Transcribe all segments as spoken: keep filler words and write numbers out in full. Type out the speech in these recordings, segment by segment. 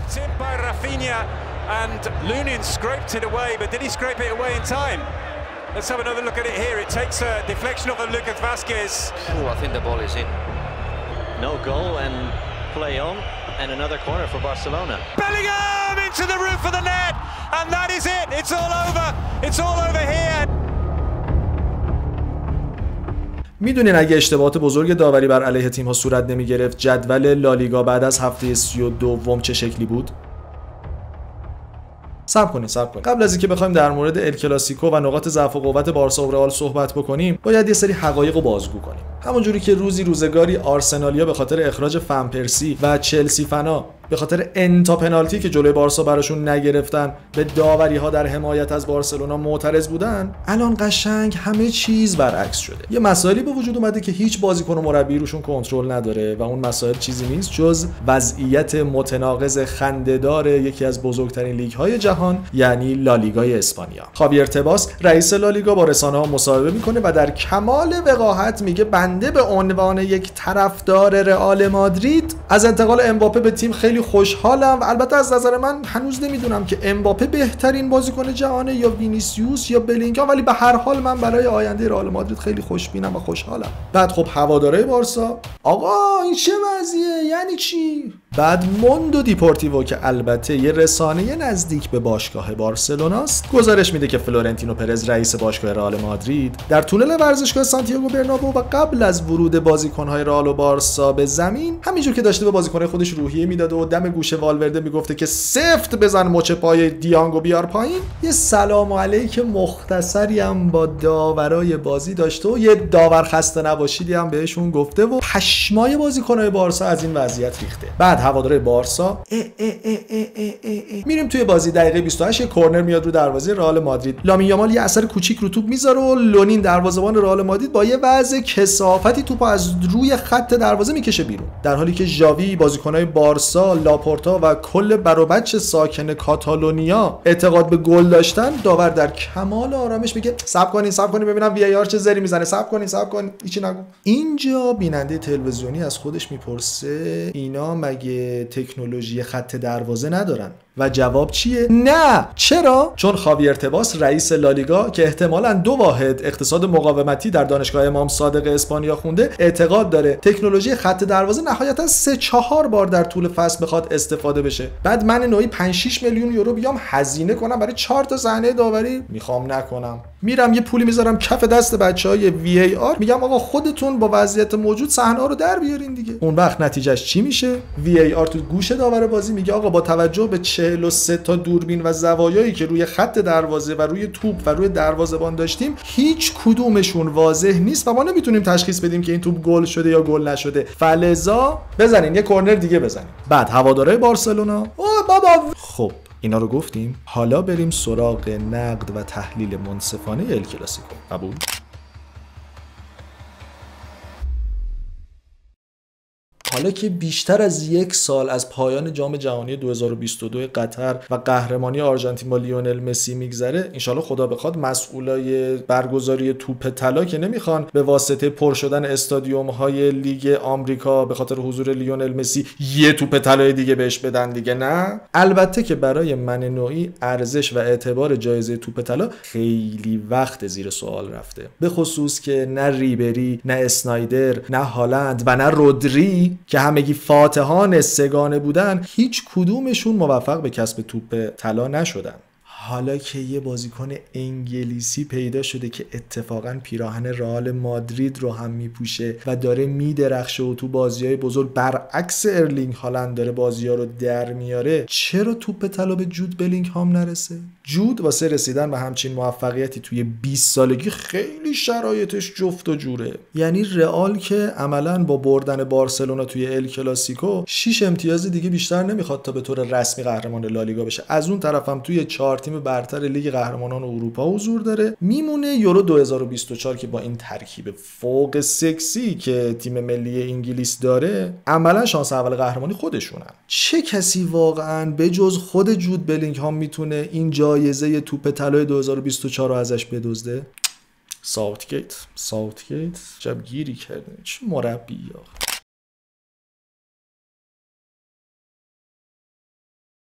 It's in by Rafinha and Lunin scraped it away, but did he scrape it away in time? Let's have another look at it here. It takes a deflection of Lucas Vázquez. Oh, I think the ball is in. No goal and play on, and another corner for Barcelona. Bellingham into the roof of the net, and that is it. It's all over. It's all over here. میدونین اگه اشتباهات بزرگ داوری بر علیه تیم‌ها صورت نمی‌گرفت جدول لالیگا بعد از هفته سی و دو چه شکلی بود؟ صبر کنید صبر کنید قبل از اینکه بخوایم در مورد ال کلاسیکو و نقاط ضعف و قوت بارسا و رئال صحبت بکنیم باید یه سری حقایق رو بازگو کنیم. همونجوری که روزی روزگاری آرسنالیا به خاطر اخراج فن پرسی و چلسی فنا به خاطر انتا پنالتی که جلوی بارسا براشون نگرفتن به داوری ها در حمایت از بارسلونا معترض بودن، الان قشنگ همه چیز برعکس شده. یه مسائلی به وجود اومده که هیچ بازیکن و مربی روشون کنترل نداره و اون مسائل چیزی نیست جز وضعیت متناقض خنده‌دار یکی از بزرگترین لیگ های جهان، یعنی لالیگای اسپانیا. خاویر تباس رئیس لالیگا با رسانه‌ها مصاحبه میکنه و در کمال وقاحت میگه بنده به عنوان یک طرفدار رئال مادرید از انتقال امباپه به تیم خیلی خوشحالم و البته از نظر من هنوز نمیدونم که امباپه بهترین بازیکن جهانه یا وینیسیوس یا بلینگهام، ولی به هر حال من برای آینده رئال مادرید خیلی خوشبینم و خوشحالم. بعد خب هواداره بارسا، آقا این چه وضعیه؟ یعنی چی؟ بعد موندو دیپورتیوو که البته یه رسانه نزدیک به باشگاه بارسلوناست گزارش میده که فلورنتینو پرز رئیس باشگاه رئال مادرید در تونل ورزشگاه سانتیاگو برنابو و قبل از ورود بازیکن‌های رئال و بارسا به زمین همینجور که داشته به بازیکن‌های خودش روحیه میداد و دم گوشه والورده میگفته که سفت بزن مچ پای دیانگو بیار پایین، یه سلام علیک مختصری هم با داورای بازی داشته و یه داور خسته نباشیدی هم بهشون گفته و پشمای بازیکن‌های بارسا از این وضعیت ریخته. بعد هواداره بارسا اه اه اه اه اه اه اه. میریم توی بازی دقیقه بیست و هشت یه کورنر میاد رو دروازه رئال مادرید، لامین یامال یه اثر کوچیک رو توپ میذاره و لونین دروازه‌بان رئال مادرید با یه وضع کثافتی توپو از روی خط دروازه میکشه بیرون، در حالی که ژاوی، بازیکن‌های بارسا، لاپورتا و کل بر و بچه ساکن کاتالونیا اعتقاد به گل داشتن. داور در کمال آرامش میگه صبر کنین صبر کنین ببینم وی ای آر چه زری میزنه، صبر کنین صبر کنین هیچی نگو. اینجا بیننده تلویزیونی از خودش میپرسه اینا مگه تکنولوژی خط دروازه ندارن؟ و جواب چیه؟ نه. چرا؟ چون خاویر تباس رئیس لالیگا که احتمالاً دو واحد اقتصاد مقاومتی در دانشگاه امام صادق اسپانیا خونده اعتقاد داره تکنولوژی خط دروازه نهایتاً سه چهار بار در طول فصل بخواد استفاده بشه. بعد من نوعی پنج شش میلیون یورو بیام هزینه کنم برای چهار تا صحنه داوری؟ میخوام نکنم. میرم یه پولی میذارم کف دست بچهای وی ای آر، میگم آقا خودتون با وضعیت موجود صحنه ها رو در بیارین دیگه. اون وقت نتیجهش چی میشه؟ وی ای آر تو گوش داور بازی میگه آقا با توجه به چهل و سه تا دوربین و زوایایی که روی خط دروازه و روی توپ و روی دروازه‌بان داشتیم هیچ کدومشون واضح نیست و ما نمیتونیم تشخیص بدیم که این توپ گل شده یا گل نشده، فلذا بزنین یه کورنر دیگه بزنین. بعد هواداره بارسلونا اوه بابا خب اینا رو گفتیم، حالا بریم سراغ نقد و تحلیل منصفانه ال کلاسیکو. قبول؟ حالا که بیشتر از یک سال از پایان جام جهانی دو هزار و بیست و دو قطر و قهرمانی آرژانتین با لیونل مسی میگذره، انشالله خدا بخواد مسئولای برگزاری توپ طلا که نمیخوان به واسطه پر شدن استادیوم های لیگ آمریکا به خاطر حضور لیونل مسی یه توپ طلای دیگه بهش بدن دیگه، نه. البته که برای من نوعی ارزش و اعتبار جایزه توپ طلا خیلی وقت زیر سوال رفته، به خصوص که نه ریبری، نه اسنایدر، نه هالند و نه رودری که همگی فاتحان سگانه بودن هیچ کدومشون موفق به کسب توپ طلا نشدن. حالا که یه بازیکن انگلیسی پیدا شده که اتفاقا پیراهن رئال مادرید رو هم میپوشه و داره میدرخشه و تو بازی‌های بزرگ برعکس ارلینگ هالند داره بازی‌ها رو در میاره، چرا توپ طلا به جود بلینگهام نرسه؟ جود واسه رسیدن به همچین موفقیتی توی بیست سالگی خیلی شرایطش جفت و جوره. یعنی رئال که عملاً با بردن بارسلونا توی ال کلاسیکو شش امتیاز دیگه بیشتر نمیخواد تا به طور رسمی قهرمان لالیگا بشه. از اون طرفم توی چهار تیم برتر لیگ قهرمانان اروپا حضور داره. میمونه یورو دو هزار و بیست و چهار که با این ترکیب فوق سکسی که تیم ملی انگلیس داره عملاً شانس اول قهرمانی خودشونن. چه کسی واقعاً به جز خود جود بلینگهام میتونه این جایزه توپ طلای دو هزار و بیست و چهار رو ازش بدزده؟ ساوتگیت ساوتگیت جب گیری کردن. چه مربی آخه.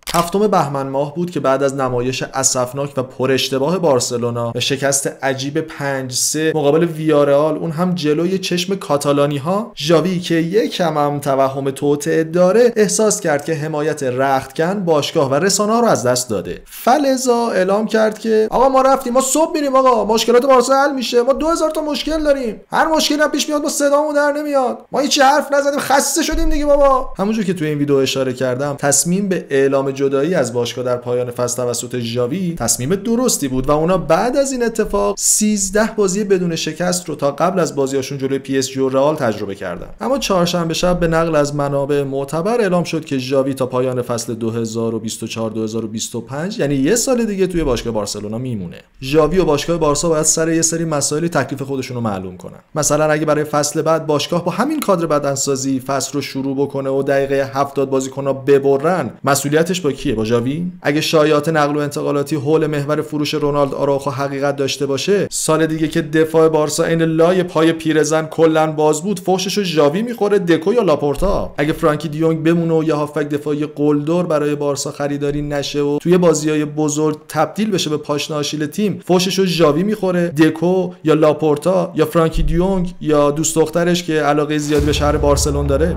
هفتم بهمن ماه بود که بعد از نمایش اسفناک و پر اشتباه بارسلونا و شکست عجیب پنج سه مقابل ویارئال، اون هم جلوی چشم کاتالانی ها، ژاوی که یکم هم توهم توطئه داره احساس کرد که حمایت رختکن باشگاه و رسانه ها رو از دست داده. فلزا اعلام کرد که آقا ما رفتیم، ما صبح میریم، آقا مشکلات بارسا حل میشه، ما دو هزار تا مشکل داریم، هر مشکلی هم پیش میاد ما صدامون در نمیاد، ما هیچ حرف نزدیم، خسته شدیم دیگه بابا. همونجور که تو این ویدیو اشاره کردم، تصمیم به اعلام جدایی از باشگاه در پایان فصل توسط ژاوی تصمیم درستی بود و اونا بعد از این اتفاق سیزده بازی بدون شکست رو تا قبل از بازیاشون جلوی پی اس جی و رئال تجربه کردن. اما چهارشنبه شب به نقل از منابع معتبر اعلام شد که ژاوی تا پایان فصل دو هزار و بیست و چهار دو هزار و بیست و پنج، یعنی یه سال دیگه توی باشگاه بارسلونا میمونه. ژاوی و باشگاه بارسا باید سر یه سری مسائلی تکلیف خودشون رو معلوم کنن. مثلا اگه برای فصل بعد باشگاه با همین کادر بدنسازی فصل رو شروع بکنه و دقیقه هفتاد بازیکن‌ها ببرن، مسئولیتش با کیه؟ با ژاوی؟ اگه شایعات نقل و انتقالاتی حول محور فروش رونالد آراوخو حقیقت داشته باشه، سال دیگه که دفاع بارسا این لای پای پیرزن کلا باز بود، فحششو ژاوی میخوره، دکو یا لاپورتا. اگه فرانکی دیونگ بمونه و یا هافبک دفاعی قلدر برای بارسا خریداری نشه و توی بازی‌های بزرگ تبدیل بشه به پاشنه آشیل تیم، فحششو ژاوی میخوره، دکو یا لاپورتا یا فرانکی دیونگ یا دوست دخترش که علاقه زیادی به شهر بارسلون داره.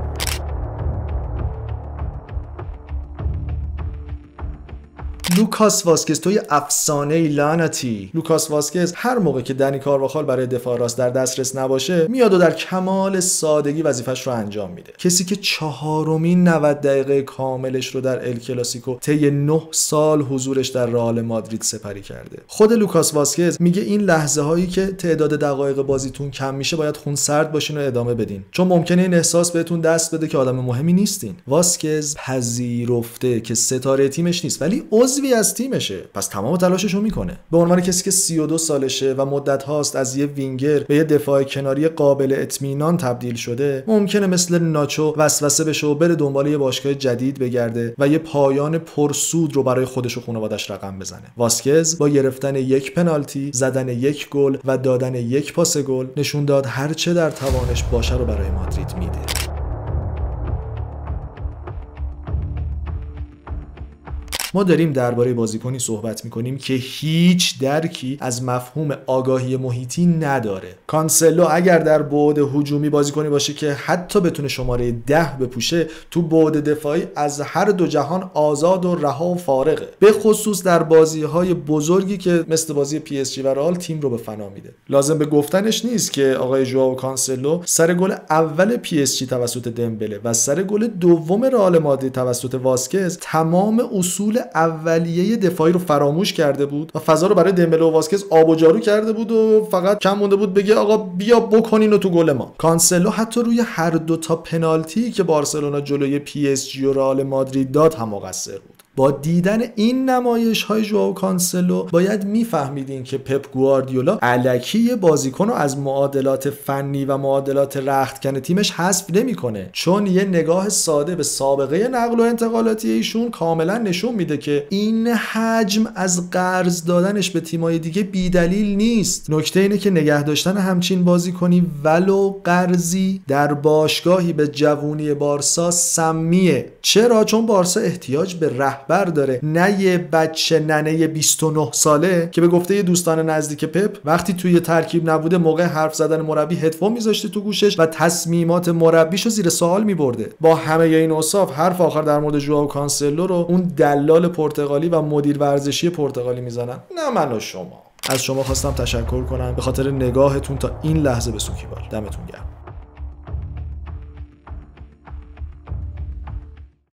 لوکاس واسکز توی افسانه لعنتی. لوکاس واسکز هر موقع که دنی کارواخال برای دفاع راست در دسترس نباشه، میاد و در کمال سادگی وظیفش رو انجام میده. کسی که چهارمین نود دقیقه کاملش رو در ال کلاسیکو طی نه سال حضورش در رئال مادرید سپری کرده. خود لوکاس واسکز میگه این لحظه هایی که تعداد دقایق بازیتون کم میشه باید خونسرد باشین و ادامه بدین، چون ممکنه این احساس بهتون دست بده که آدم مهمی نیستین. واسکز پذیرفته که ستاره تیمش نیست ولی عضوی از تیمشه، پس تمام تلاشش رو میکنه. به عنوان کسی که سی و دو سالشه و مدت هاست از یه وینگر به یه دفاع کناری قابل اطمینان تبدیل شده، ممکنه مثل ناچو وسوسه بشه و بره دنبال یه باشگاه جدید بگرده و یه پایان پرسود رو برای خودش و خانواده‌اش رقم بزنه. واسکز با گرفتن یک پنالتی، زدن یک گل و دادن یک پاس گل نشون داد هر چه در توانش باشه رو برای مادرید میده. ما داریم درباره بازیکنی صحبت میکنیم که هیچ درکی از مفهوم آگاهی محیطی نداره. کانسلو اگر در بعد هجومی بازیکنی باشه که حتی بتونه شماره ده بپوشه، تو بعد دفاعی از هر دو جهان آزاد و رها و فارغه، به خصوص در بازی‌های بزرگی که مثل بازی پی اس جی و رئال تیم رو به فنا میده. لازم به گفتنش نیست که آقای ژائو کانسلو سر گل اول پی اس جی توسط دمبله و سر گل دوم رئال مادرید توسط واسکز تمام اصول اولیه دفاعی رو فراموش کرده بود و فضا رو برای دمبله و واسکز آب و جارو کرده بود و فقط کم مونده بود بگه آقا بیا بکنین و تو گل ما. کانسلو حتی روی هر دو تا پنالتی که بارسلونا جلوی پی اس جی و رئال مادرید داد هم مقصر بود. با دیدن این نمایش های ژائو کانسلو باید میفهمیدین که پپ گواردیولا الکی بازیکن رو از معادلات فنی و معادلات رختکن تیمش حذف نمیکنه، چون یه نگاه ساده به سابقه نقل و انتقالاتی ایشون کاملا نشون میده که این حجم از قرض دادنش به تیمای دیگه بی‌دلیل نیست. نکته اینه که نگه داشتن همچین بازیکنی ولو قرضی در باشگاهی به جوونی بارسا سمیه. چرا؟ چون بارسا احتیاج به رهبر داره، نه یه بچه ننه بیست و نه ساله که به گفته یه دوستان نزدیک پپ وقتی توی ترکیب نبوده موقع حرف زدن مربی هدفون میذاشته تو گوشش و تصمیمات مربیشو زیر سوال میبرده. با همه این اوصاف حرف آخر در مورد ژائو کانسلو رو اون دلال پرتغالی و مدیر ورزشی پرتغالی میزنن، نه من و شما. از شما خواستم تشکر کنم به خاطر نگاهتون تا این لحظه به سوکیبال. دمتون گرم.